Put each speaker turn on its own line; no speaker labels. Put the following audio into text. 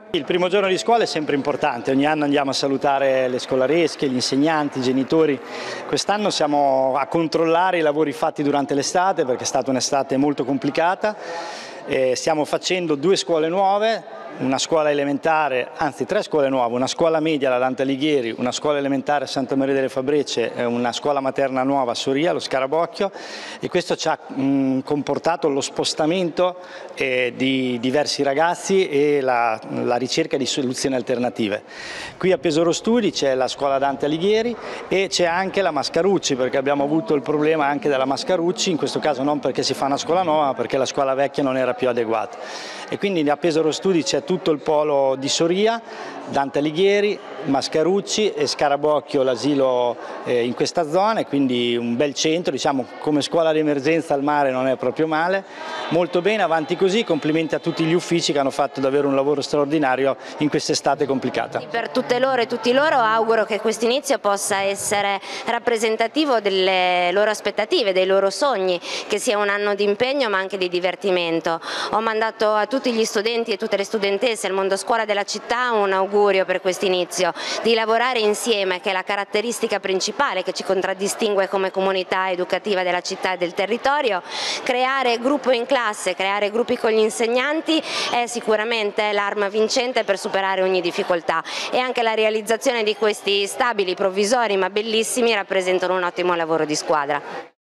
Il primo giorno di scuola è sempre importante, ogni anno andiamo a salutare le scolaresche, gli insegnanti, i genitori. Quest'anno siamo a controllare i lavori fatti durante l'estate perché è stata un'estate molto complicata. Stiamo facendo 2 scuole nuove, una scuola elementare, anzi 3 scuole nuove, una scuola media alla Dante Alighieri, una scuola elementare a Santa Maria delle Fabrecce e una scuola materna nuova a Soria, lo Scarabocchio, e questo ci ha comportato lo spostamento di diversi ragazzi e la ricerca di soluzioni alternative. Qui a Pesaro Studi c'è la scuola Dante Alighieri e c'è anche la Mascarucci, perché abbiamo avuto il problema anche della Mascarucci, in questo caso non perché si fa una scuola nuova, ma perché la scuola vecchia non era più adeguata. E quindi a Pesaro Studi c'è tutto il polo di Soria, Dante Alighieri, Mascarucci e Scarabocchio, l'asilo in questa zona, quindi un bel centro, diciamo come scuola di emergenza al mare non è proprio male. Molto bene, avanti così, complimenti a tutti gli uffici che hanno fatto davvero un lavoro straordinario in quest'estate complicata.
Per tutte loro e tutti loro auguro che questo inizio possa essere rappresentativo delle loro aspettative, dei loro sogni, che sia un anno di impegno ma anche di divertimento. Ho mandato a tutti gli studenti e tutte le studentesse al mondo scuola della città un augurio per questo inizio, di lavorare insieme, che è la caratteristica principale che ci contraddistingue come comunità educativa della città e del territorio. Creare gruppo in classe, creare gruppi con gli insegnanti è sicuramente l'arma vincente per superare ogni difficoltà, e anche la realizzazione di questi stabili provvisori ma bellissimi rappresentano un ottimo lavoro di squadra.